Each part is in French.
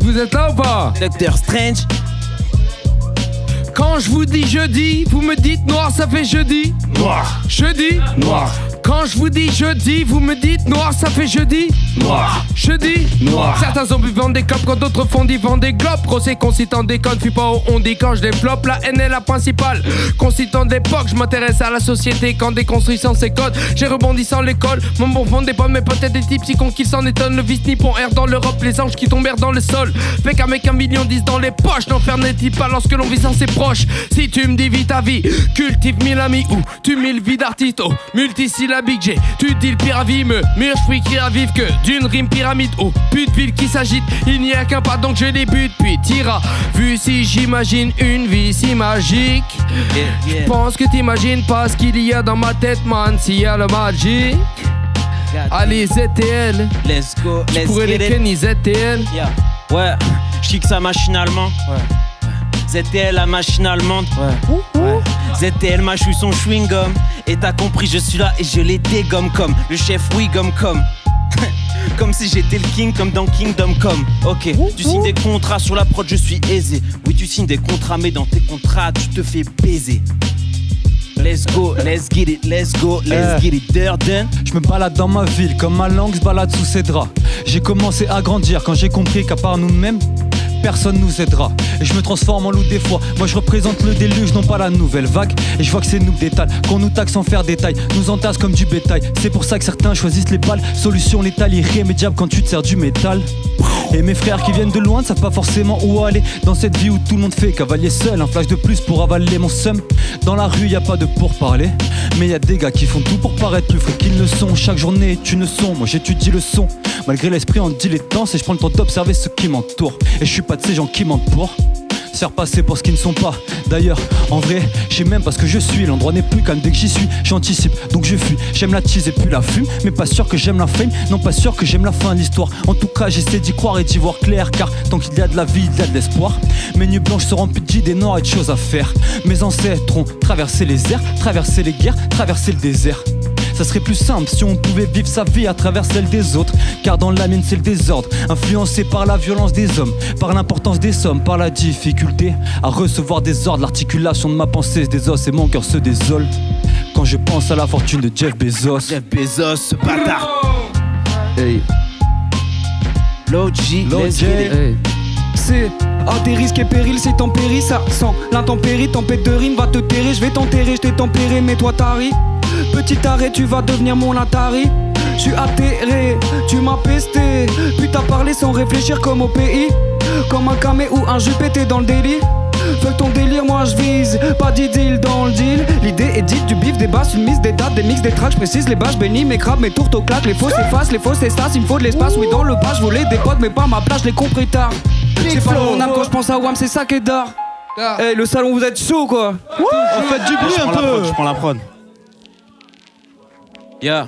vous êtes là ou pas? Docteur Strange. Quand je vous dis jeudi, vous me dites noir, ça fait jeudi. Noir. Jeudi. Noir. Quand je vous dis jeudi, vous me dites noir, ça fait jeudi. Noir. Jeudi. Noir. Certains zombies vendent des clopes quand d'autres font des vendent des globes. Procès concitant déconne, fuis pas au on dit quand je développe. La haine est la principale. Concitant d'époque, je m'intéresse à la société quand déconstruisant ses codes. J'ai rebondi sans l'école, mon bon fond des pommes, mais peut-être des types si con qui s'en étonnent. Le vice nippon erre dans l'Europe, les anges qui tombèrent dans le sol. Fait qu'avec 1,10 million dans les poches, l'enfer n'est-il pas lorsque l'on vit sans ses proches? Si tu me dis vis ta vie, cultive 1000 amis ou tu mille vies d'artiste, oh, multisyllabique, j'ai tu dis le pire à vie, me mûr, j'fuis qui ravive que d'une rime pyramide, oh, pute ville qui s'agite, il n'y a qu'un pas donc je débute, puis tira, vu si j'imagine une vie si magique, je pense que t'imagines pas ce qu'il y a dans ma tête, man, s'il y a le magique. Allez ZTL, Let's go, je let's pourrais get les it. kenny ZTL. Yeah. Ouais, je kick ça machinalement. Ouais. ZTL la machine allemande. Ouais. ZTL mâchouille son chewing-gum. Et t'as compris, je suis là et je les dégomme comme le chef Wiggum comme. Comme si j'étais le king comme dans Kingdom Come. Ok, tu signes des contrats sur la prod, je suis aisé. Oui, tu signes des contrats, mais dans tes contrats, tu te fais baiser. Let's go, let's get it, let's go, let's get it, Durden. Je me balade dans ma ville comme ma langue se balade sous ses draps. J'ai commencé à grandir quand j'ai compris qu'à part nous-mêmes, personne nous aidera. Et je me transforme en loup des fois. Moi je représente le déluge, non pas la nouvelle vague. Et je vois que c'est nous détale, qu'on nous taxe sans faire détail, nous entasse comme du bétail. C'est pour ça que certains choisissent les balles. Solution létale, irrémédiable quand tu te sers du métal. Et mes frères qui viennent de loin ne savent pas forcément où aller. Dans cette vie où tout le monde fait cavalier seul, un flash de plus pour avaler mon seum. Dans la rue y a pas de pourparler, mais y a des gars qui font tout pour paraître plus frais qu'ils ne sont. Chaque journée est une leçon, moi j'étudie le son. Malgré l'esprit en dilettance, et je prends le temps d'observer ce qui m'entoure. Et je suis pas de ces gens qui mentent pour se faire passer pour ce qu'ils ne sont pas. D'ailleurs, en vrai, je sais même pas ce que je suis. L'endroit n'est plus calme dès que j'y suis. J'anticipe, donc je fuis. J'aime la tease et puis la fume, mais pas sûr que j'aime la fame. Non, pas sûr que j'aime la fin de l'histoire. En tout cas, j'essaie d'y croire et d'y voir clair, car tant qu'il y a de la vie, il y a de l'espoir. Mes nuits blanches seront remplies d'idées noires et de choses à faire. Mes ancêtres ont traversé les airs, traversé les guerres, traversé le désert. Ça serait plus simple si on pouvait vivre sa vie à travers celle des autres. Car dans la mienne c'est le désordre, influencé par la violence des hommes, par l'importance des sommes, par la difficulté à recevoir des ordres. L'articulation de ma pensée se désosse et mon cœur se désole quand je pense à la fortune de Jeff Bezos. Jeff Bezos, ce bâtard. Hey. Log, let's get it. Hey. C'est à tes risques et périls, c'est tempéri, ça sent l'intempérie, tempête de rime va te terrer, je vais t'enterrer, je t'ai tempéré, mais toi t'as ri. Petit arrêt, tu vas devenir mon Atari. Je suis atterré, tu m'as pesté. Puis t'as parlé sans réfléchir comme au pays. Comme un camé ou un juppé, t'es dans le délit. Fuck ton délire, moi je vise, pas d'idylle dans le deal. L'idée est dite, du bif, des basses, une mise, des dates, des mix, des tracks. Je précise les bâches, bénis mes crabes, mes tourtes au claques. Les fausses effacent, les fausses espaces, il me faut de l'espace. Oui, dans le bas, je volais des potes, mais pas ma place, je l'ai compris tard. C'est pas mon âme quand je pense à Wham, c'est ça qui est d'art. Eh, le salon, vous êtes chaud quoi. Faites du bruit un peu. Je prends la prod. Yeah.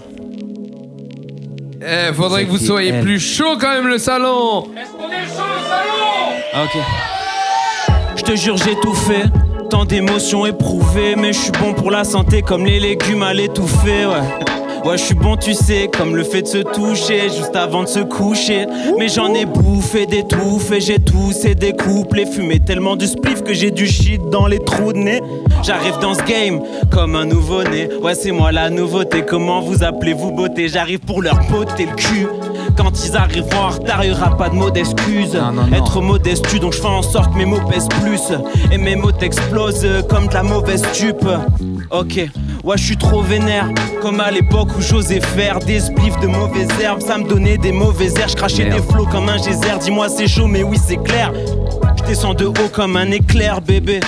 Eh, faudrait que vous soyez plus chaud quand même le salon. Est-ce qu'on est chaud le salon? Ok. Je te jure j'ai tout fait, tant d'émotions éprouvées, mais je suis bon pour la santé comme les légumes à l'étouffer, ouais. Ouais, je suis bon, tu sais, comme le fait de se toucher juste avant de se coucher. Mais j'en ai bouffé d'étouffer, j'ai toussé des couples et fumé tellement du spliff que j'ai du shit dans les trous de nez. J'arrive dans ce game comme un nouveau-né. Ouais, c'est moi la nouveauté, comment vous appelez-vous beauté? J'arrive pour leur botter le cul. Quand ils arriveront en retard, y'aura pas de mots d'excuse. Être modeste tue, donc je fais en sorte que mes mots pèsent plus. Et mes mots t'explosent comme de la mauvaise stupe. Ok, ouais, je suis trop vénère. Comme à l'époque où j'osais faire des spliffs de mauvaises herbes. Ça me donnait des mauvais airs, je crachais des flots comme un geyser. Dis-moi c'est chaud, mais oui c'est clair. Je descends de haut comme un éclair, bébé.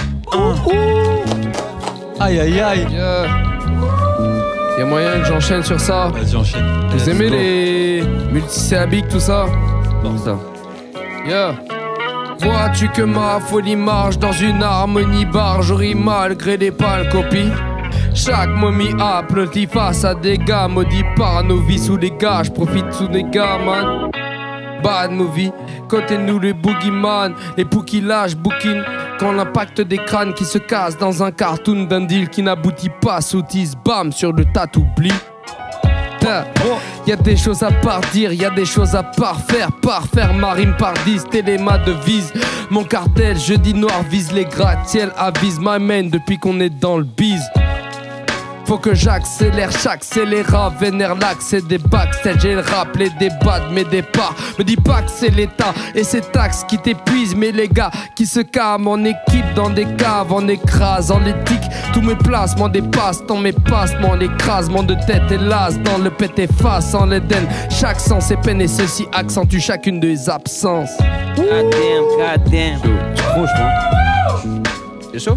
Aïe aïe aïe. Y'a moyen que j'enchaîne sur ça. Vas-y, enchaîne. Vous aimez les multisyllabiques, tout ça? Comme ça. Yeah. Vois-tu que ma folie marche dans une harmonie barge, rime malgré des pâles copies. Chaque momie applaudit face à des gars maudits par nos vies sous les gars. J'profite sous des gars, man. Bad movie, côté nous les boogeyman, les poux qui lâchent bouquin. Quand l'impact des crânes qui se cassent dans un cartoon d'un deal qui n'aboutit pas, soutise bam sur le tas t'oublie. Y'a des choses à pardir, y'a des choses à parfaire ma rime par 10, téléma de vise. Mon cartel, jeudi noir, vise les gratte-ciel, avise my man depuis qu'on est dans le bise. Faut que j'accélère, chaque scélérat vénère l'accès des backstage. J'ai le rap, les débats de mes départs. Me dis pas que c'est l'état et ces taxes qui t'épuisent. Mais les gars qui se calment en équipe dans des caves, en écrasant l'éthique. Tous mes placements dépassent, tant mes passements, l'écrasement de tête hélas. Dans le pète face en l'Éden. Chaque sens est peine et ceci accentue chacune des absences. God damn. Tu prends, je prends. T'es chaud?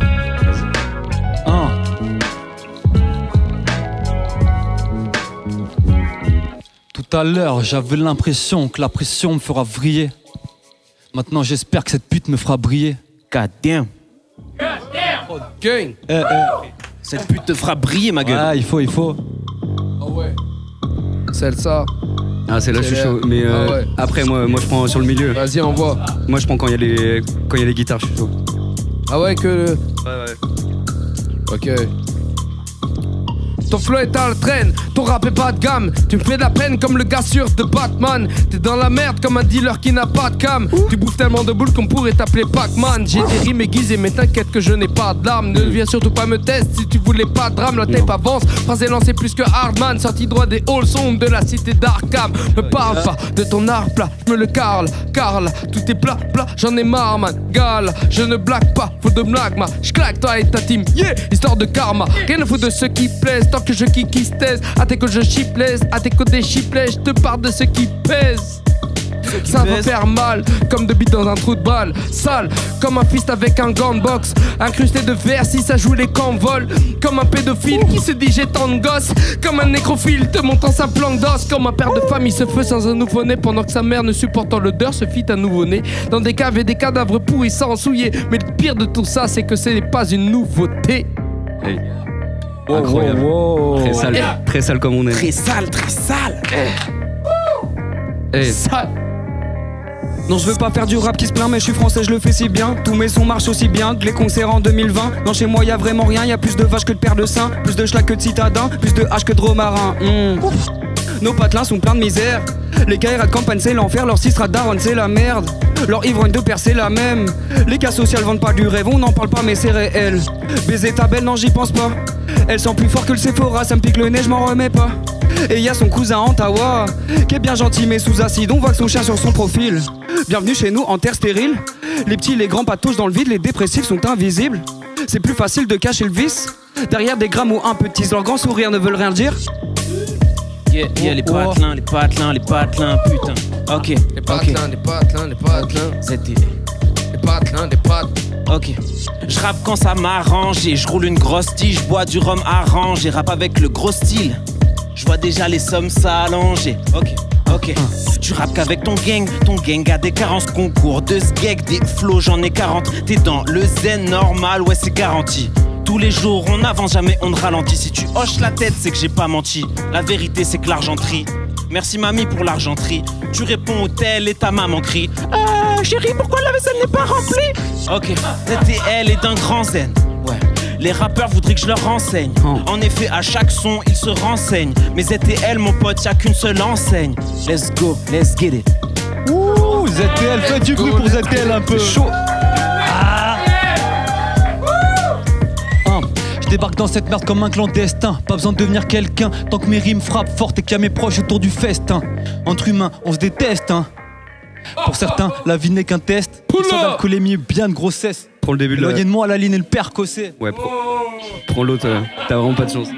Tout à l'heure, j'avais l'impression que la pression me fera vriller. Maintenant, j'espère que cette pute me fera briller. God damn. Gang. Cette pute te fera briller, ma gueule. Ah, il faut. Ah ouais. C'est ça. Ah, c'est là, je suis chaud. Mais ouais. après, moi, je prends sur le milieu. Vas-y, envoie. Moi, je prends quand il y a les guitares, je suis chaud. Ah ouais, que. Ouais. Ok. Ton flow est à la traîne, ton rap est pas de gamme. Tu me fais de la peine comme le gars sûr de Batman. T'es dans la merde comme un dealer qui n'a pas de cam. Tu bouffes tellement de boules qu'on pourrait t'appeler Pac-Man. J'ai des rimes aiguisées mais t'inquiète que je n'ai pas d'armes. Ne viens surtout pas me tester si tu voulais pas de drame. La tape avance, phrase est lancée plus que Hardman. Sorti droit des halls sombres de la cité d'Arkham. Me parle pas de ton art plat, je me le carle. Tout est plat, j'en ai marre man. Gale, je ne blague pas, faut de blague ma. J'claque toi et ta team, yeah, histoire de karma. Rien ne fout de ceux qui plaisent. Que je kick qui se taise, à tes côtés je chiplaise, à tes côtés chiplaise, je te parle de ce qui pèse. Ça va faire mal, comme de bite dans un trou de balle. Sale, comme un fist avec un gant de boxe. Incrusté de verre si ça joue les camps vol. Comme un pédophile qui se dit j'ai tant de gosses. Comme un nécrophile te montant sa planque d'os. Comme un père de famille se feu sans un nouveau-né. Pendant que sa mère ne supportant l'odeur se fit un nouveau-né. Dans des caves et des cadavres pourrissants souillés. Mais le pire de tout ça c'est que ce n'est pas une nouveauté. Hey. Incroyable. Très sale comme on est. Très sale. Sale. Non, je veux pas faire du rap qui se plaint, mais je suis français, je le fais si bien. Tous mes sons marchent aussi bien que les concerts en 2020. Non, chez moi, y a vraiment rien. Y a plus de vaches que de paires de seins, plus de schlag que de citadins, plus de haches que de romarins. Nos patelins sont pleins de misère. Les caïras de campagne, c'est l'enfer. Leur cisra daronne, c'est la merde. Leur ivrogne de père, c'est la même. Les cas sociales vendent pas du rêve, on n'en parle pas, mais c'est réel. Baiser ta belle, non, j'y pense pas. Elle sent plus fort que le Sephora, ça me pique le nez, je m'en remets pas. Et y a son cousin Antawa, qui est bien gentil mais sous acide, on voit que son chien sur son profil. Bienvenue chez nous en terre stérile. Les petits, les grands patouches dans le vide, les dépressifs sont invisibles. C'est plus facile de cacher le vice derrière des grammes ou un petit. Leurs grands sourires ne veulent rien dire. Yeah, les patelins, putain. Ok, les patelins. C'était... Les patelins. Ok. Je rappe quand ça m'arrange et je roule une grosse tige, je bois du rhum arrangé, rappe avec le gros style. Je vois déjà les sommes s'allonger. Ok. Tu rappes qu'avec ton gang a des carences, concours de sgeg, des flows, j'en ai 40. T'es dans le zen normal, ouais c'est garanti. Tous les jours on avance, jamais on ne ralentit. Si tu hoches la tête, c'est que j'ai pas menti. La vérité c'est que l'argenterie. Merci mamie pour l'argenterie. Tu réponds au tel et ta maman crie chérie, pourquoi la vaisselle n'est pas remplie? Ok, ZTL est d'un grand zen. Ouais. Les rappeurs voudraient que je leur renseigne. En effet, à chaque son, ils se renseignent. Mais ZTL, mon pote, y'a qu'une seule enseigne. Let's go, let's get it. Ouh, ZTL, fais du bruit pour ZTL un peu. Chaud. Je débarque dans cette merde comme un clandestin. Pas besoin de devenir quelqu'un tant que mes rimes frappent fortes et qu'il y a mes proches autour du festin. Entre humains, on se déteste, hein. Pour certains, la vie n'est qu'un test. Ils sont d'alcoolémie, bien de grossesse. Prends le début de Éloignez de moi la ligne et le père cossé. Ouais, prends l'autre, t'as vraiment pas de chance.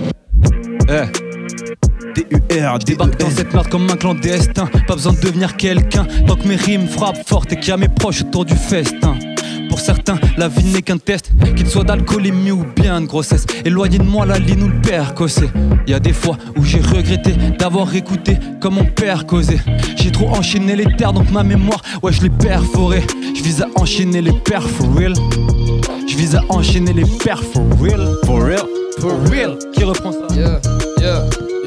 Je débarque dans cette merde comme un clandestin. Pas besoin de devenir quelqu'un tant que mes rimes frappent fortes et qu'il y a mes proches autour du festin. Pour certains, la vie n'est qu'un test, qu'il soit d'alcoolémie ou bien de grossesse. Éloigné de moi la ligne ou le père cossé. Y a des fois où j'ai regretté d'avoir écouté comme mon père causait. J'ai trop enchaîné les terres donc ma mémoire, ouais je l'ai perforée. Je vise à enchaîner les pères for real. Je vise à enchaîner les pères for real. For real. Qui reprend ça? Yeah.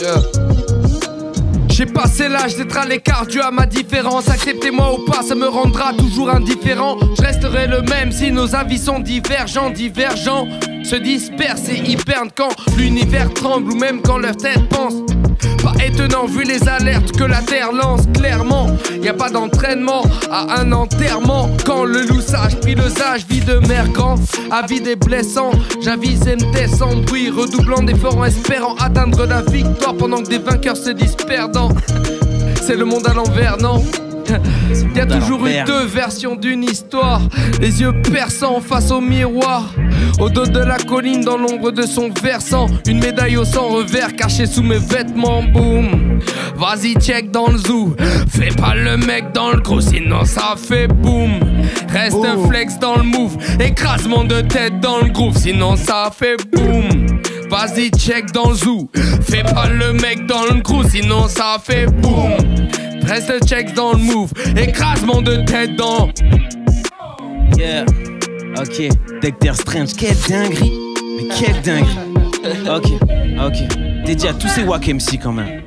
J'ai passé l'âge d'être à l'écart dû à ma différence. Acceptez-moi ou pas, ça me rendra toujours indifférent. Je resterai le même si nos avis sont divergents. Se dispersent et hibernent quand l'univers tremble ou même quand leur tête pense. étonnant vu les alertes que la terre lance clairement. Y a pas d'entraînement à un enterrement. Quand le loup sage pris le sage, vie de mergant, avide et blessant. J'avise et me descends, bruit redoublant d'efforts en espérant atteindre la victoire pendant que des vainqueurs se disent perdants. C'est le monde à l'envers, non? Y'a toujours eu deux versions d'une histoire. Les yeux perçants face au miroir. Au dos de la colline, dans l'ombre de son versant. Une médaille au sang revers cachée sous mes vêtements. Boum. Vas-y check dans le zoo. Fais pas le mec dans le gros, sinon ça fait boum. Reste un flex dans le move. Écrasement de tête dans le groove, sinon ça fait boum. Vas-y check dans le zoo. Fais pas le mec dans le gros, sinon ça fait boum. Reste check dans le move, écrasement de tête dans. Yeah, ok, Dexter Strange, quelle dinguerie. Mais quelle dinguerie. Ok, dédié à tous ces wack MC quand même.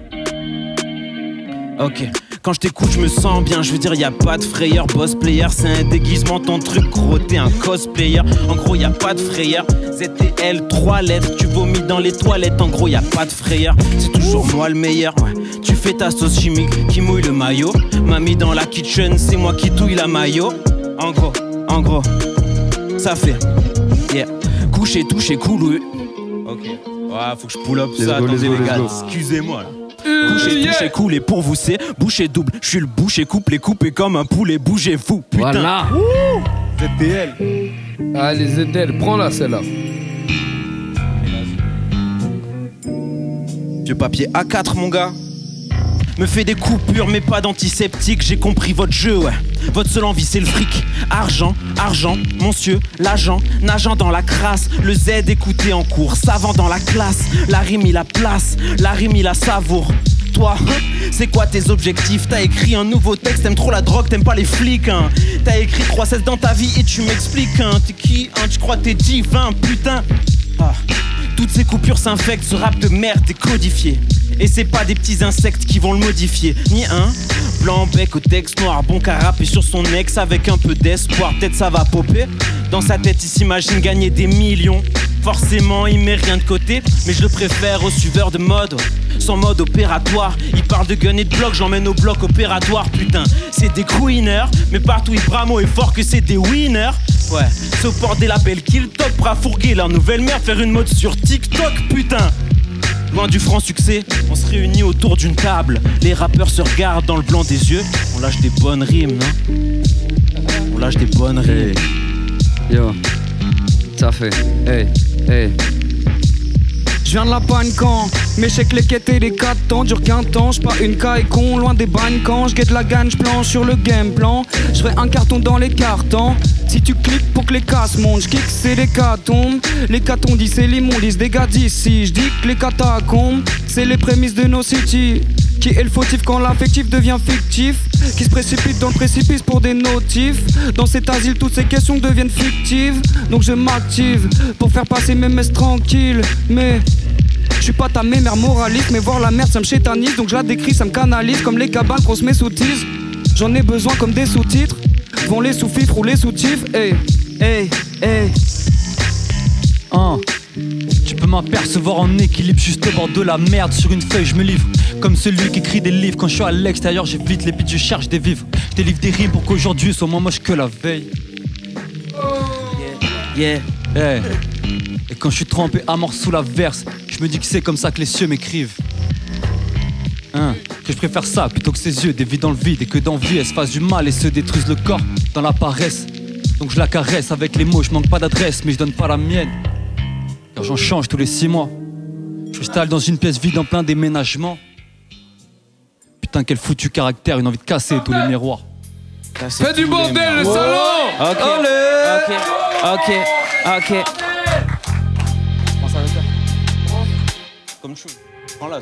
Ok, quand je t'écoute je me sens bien, je veux dire y'a pas de frayeur. Boss player c'est un déguisement, ton truc gros t'es un cosplayer. En gros y'a pas de frayeur, ZTL 3 lettres. Tu vomis dans les toilettes, en gros y'a pas de frayeur. C'est toujours moi le meilleur, ouais. Tu fais ta sauce chimique qui mouille le maillot. Mamie dans la kitchen, c'est moi qui touille la maillot. En gros, ça fait yeah. Coucher, toucher, cool. Ok, ouais, faut que je pull up ça, attendez les gars, excusez-moi là. Coucher, toucher, couler pour vous c'est boucher double. Je suis le boucher couplé, coupé comme un poulet. Bougez-vous, putain. Voilà. ZTL. Allez ZTL, prends-la celle-là. Vieux papier A4 mon gars. Me fait des coupures mais pas d'antiseptique. J'ai compris votre jeu, ouais. Votre seule envie c'est le fric. Argent, monsieur, l'agent, nageant dans la crasse. Le Z écouté en cours, savant dans la classe. La rime il la place, la rime il la savoure. Toi, c'est quoi tes objectifs? T'as écrit un nouveau texte, t'aimes trop la drogue, t'aimes pas les flics hein. T'as écrit 3-16 dans ta vie et tu m'expliques hein. T'es qui hein? Tu crois t'es divin, putain ah. Toutes ces coupures s'infectent, ce rap de merde est codifié. Et c'est pas des petits insectes qui vont le modifier. Ni un blanc bec au texte noir, bon qu'à rapper sur son ex avec un peu d'espoir. Peut-être ça va popper. Dans sa tête il s'imagine gagner des millions. Forcément il met rien de côté, mais je le préfère aux suiveurs de mode. Sans mode opératoire, il parle de gun et de bloc, j'emmène au bloc opératoire. Putain, c'est des queeners, mais partout Ibramo est fort que c'est des winners. Ouais, c'est au port des labels qu'ils top, prêt à fourguer leur nouvelle mère, faire une mode sur TikTok, putain. Loin du franc succès, on se réunit autour d'une table. Les rappeurs se regardent dans le blanc des yeux. On lâche des bonnes rimes, non? On lâche des bonnes rimes. Hey. Yo, ça fait. Hey. Je viens de la panne quand mes chèques les quêtes et les 4 temps durent qu'un temps. J'pars une caille con loin des bagnes quand j'guette la gagne, j'planche sur le game plan. J'ferai un carton dans les cartons. Si tu cliques pour que les casses montent, j'kick c'est les catombes. Les catons disent c'est l'immondice des gars d'ici. J'dis que les catacombes c'est les prémices de nos cities. Qui est le fautif quand l'affectif devient fictif? Qui se précipite dans le précipice pour des notifs? Dans cet asile toutes ces questions deviennent fictives. Donc je m'active pour faire passer mes messes tranquilles. Mais je suis pas ta mère moraliste, mais voir la merde ça me chétanise. Donc je la décris, ça me canalise comme les cabanes qu'on se met sous tise. J'en ai besoin comme des sous-titres. Vont les sous-fifres ou les sous-tifs. Hey. Tu peux m'apercevoir en équilibre juste au bord de la merde. Sur une feuille je me livre comme celui qui écrit des livres. Quand je suis à l'extérieur j'évite les bits, je cherche des vivres. Je délivre des rimes pour qu'aujourd'hui soit moins moche que la veille. Yeah. Hey. Et quand je suis trempé à mort sous la verse, je me dis que c'est comme ça que les cieux m'écrivent. Que je préfère ça plutôt que ses yeux déviés dans le vide. Et que d'envie elle se fasse du mal et se détruise le corps dans la paresse. Donc je la caresse avec les mots, je manque pas d'adresse mais je donne pas la mienne. Car j'en change tous les 6 mois. Je m'installe dans une pièce vide en plein déménagement. Putain quel foutu caractère, une envie de casser tous les miroirs. Fais du bordel le salon. Ok. Comment ça va faire? Comme chou. Prends-la.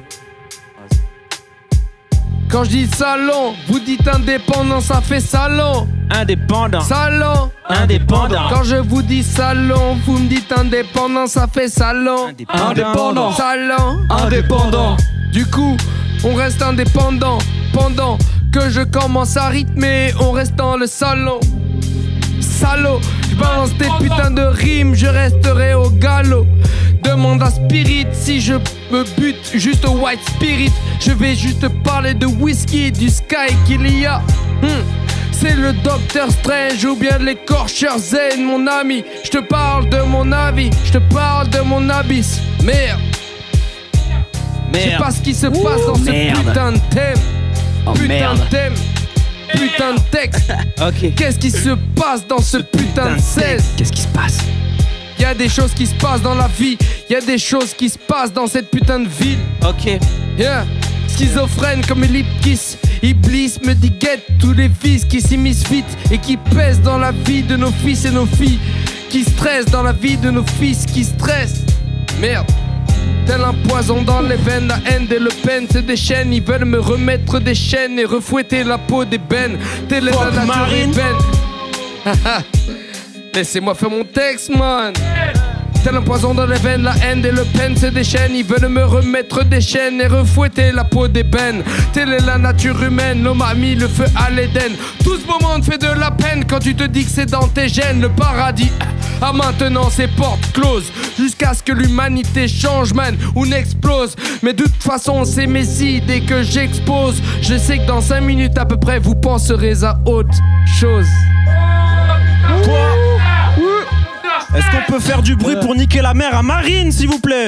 Quand je dis salon, vous dites indépendant, ça fait salon. Indépendant. Salon. Indépendant. Quand je vous dis salon, vous me dites indépendant, ça fait salon. Indépendant. Salon. Indépendant. Du coup, on reste indépendant. Pendant que je commence à rythmer, on reste dans le salon. Salaud, je balance des putains de rimes, je resterai au galop. Demande à Spirit si je me bute juste au White Spirit. Je vais juste parler de whisky, du sky qu'il y a. C'est le Docteur Strange ou bien l'écorcheur Zen, mon ami. Je te parle de mon avis, je te parle de mon abysse. Merde. Je sais pas ce qui se passe dans ce putain de thème. Putain de thème. Putain de texte. Ok. Qu'est-ce qui se passe dans ce putain de 16? Qu'est-ce qui se passe? Y'a des choses qui se passent dans la vie. Y'a des choses qui se passent dans cette putain de ville. Ok. Yeah. Schizophrène comme Ellipkiss. Iblis me dit guette tous les vices qui s'immiscent vite et qui pèsent dans la vie de nos fils et nos filles. Qui stressent dans la vie de nos fils qui stressent. Merde. Tel un poison dans les veines, la haine des Le Pen, c'est des chaînes. Ils veulent me remettre des chaînes et refouetter la peau d'ébène. Telle est la nature ébène. Laissez-moi faire mon texte, man. Tel un poison dans les veines, la haine des Le Pen, c'est des chaînes. Ils veulent me remettre des chaînes et refouetter la peau d'ébène. Telle est la nature humaine, l'homme a mis le feu à l'Éden. Tout ce moment te fait de la peine quand tu te dis que c'est dans tes gènes. Le paradis a maintenant ses portes closes jusqu'à ce que l'humanité change, man, ou n'explose. Mais de toute façon, c'est mes idées que j'expose. Je sais que dans 5 minutes à peu près, vous penserez à autre chose. Quoi? Est-ce qu'on peut faire du bruit pour niquer la mère à Marine, s'il vous plaît?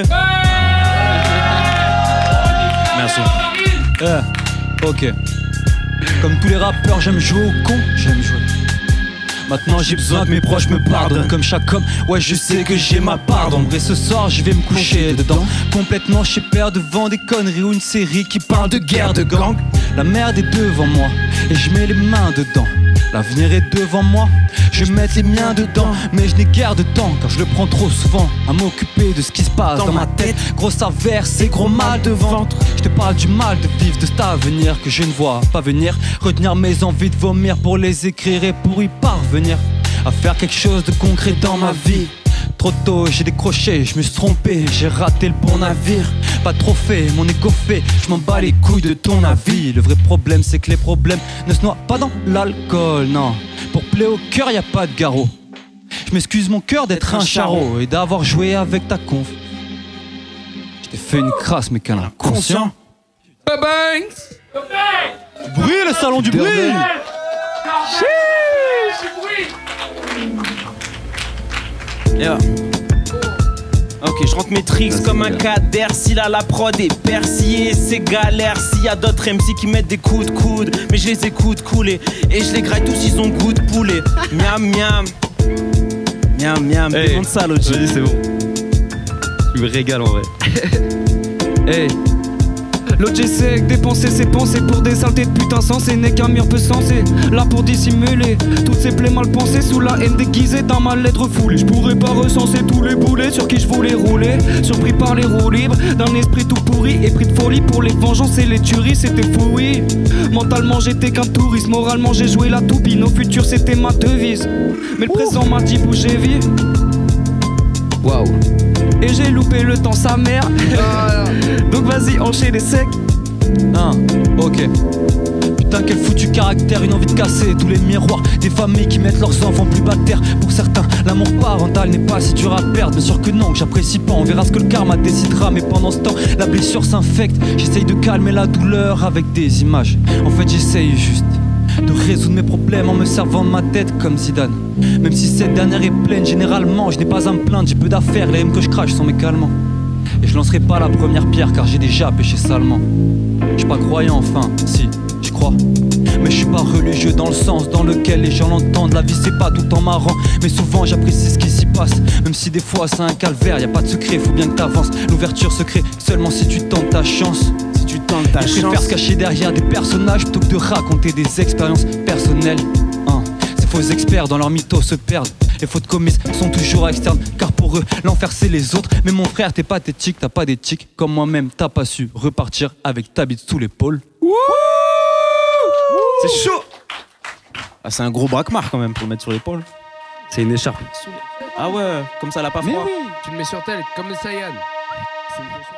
Merci. Ok. Comme tous les rappeurs, j'aime jouer au con, j'aime jouer. Maintenant j'ai besoin que mes proches me pardonnent. Comme chaque homme, ouais je sais que j'ai ma part d'ombre. Et ce soir je vais me coucher dedans. Complètement chez père devant des conneries ou une série qui parle de guerre, de gang. La merde est devant moi et je mets les mains dedans. L'avenir est devant moi, je vais mettre les miens dedans. Mais je n'ai guère de temps car je le prends trop souvent à m'occuper de ce qui se passe dans ma tête. Grosse averse et gros mal de ventre. Je te parle du mal de vivre de cet avenir que je ne vois pas venir. Retenir mes envies de vomir pour les écrire et pour y parvenir à faire quelque chose de concret dans ma vie. Trop tôt j'ai décroché, je me suis trompé, j'ai raté le bon navire. Pas de trophée, mon égo fait, je m'en bats les couilles de ton avis. Le vrai problème c'est que les problèmes ne se noient pas dans l'alcool, non. Pour plaire au cœur y a pas de garrot. Je m'excuse mon cœur d'être un charreau et d'avoir joué avec ta conf. Je t'ai fait une crasse mais qu'un inconscient. Bruit, le salon du bruit. Yeah. Ok, je rentre mes tricks comme un cader. Si là la prod est persillée, c'est galère. S'il y a d'autres MC qui mettent des coups de coude, mais je les écoute couler et je les graille tous, ils ont goût de poulet. Miam miam. Miam miam, hey, demande ça l'autre. Vas-y, c'est bon. Tu me régales en vrai. Hey. L'autre j'essaie de dépenser ses pensées pour des saletés de putain sensé. N'est qu'un mur peu sensé, là pour dissimuler toutes ces plaies mal pensées sous la haine déguisée d'un mal-être refoulé. Je pourrais pas recenser tous les boulets sur qui je voulais rouler. Surpris par les roues libres d'un esprit tout pourri, épris de folie pour les vengeances et les tueries. C'était fou, oui. Mentalement j'étais qu'un touriste, moralement j'ai joué la toupie. Nos futurs c'était ma devise, mais le présent m'a dit bouger vite. Waouh. Et j'ai loupé le temps sa mère. Donc vas-y enchaîne les secs. Ok. Putain quel foutu caractère, une envie de casser tous les miroirs des familles qui mettent leurs enfants plus bas de terre. Pour certains, l'amour parental n'est pas si dur à perdre. Bien sûr que non, que j'apprécie pas, on verra ce que le karma décidera. Mais pendant ce temps, la blessure s'infecte. J'essaye de calmer la douleur avec des images. En fait j'essaye juste de résoudre mes problèmes en me servant de ma tête comme Zidane. Même si cette dernière est pleine, généralement je n'ai pas à me plaindre. J'ai peu d'affaires, les rimes que je crache sont mes calmants. Et je lancerai pas la première pierre car j'ai déjà péché salement. Je suis pas croyant enfin, si, j'y crois. Mais je suis pas religieux dans le sens dans lequel les gens l'entendent. La vie c'est pas tout en marrant, mais souvent j'apprécie ce qui s'y passe. Même si des fois c'est un calvaire, y a pas de secret, faut bien que t'avances. L'ouverture se crée seulement si tu tentes ta chance. Tu tentes ta chance. Je préfère se cacher derrière des personnages plutôt que de raconter des expériences personnelles. Ces faux experts dans leur mythos se perdent. Les fautes commises sont toujours externes, car pour eux l'enfer c'est les autres. Mais mon frère t'es pathétique, t'as pas d'éthique. Comme moi-même t'as pas su repartir avec ta bite sous l'épaule. C'est chaud. Ah c'est un gros braquemar quand même pour le mettre sur l'épaule. C'est une écharpe. Ah ouais, comme ça elle a pas froid. Tu le mets sur tel comme le Saiyan.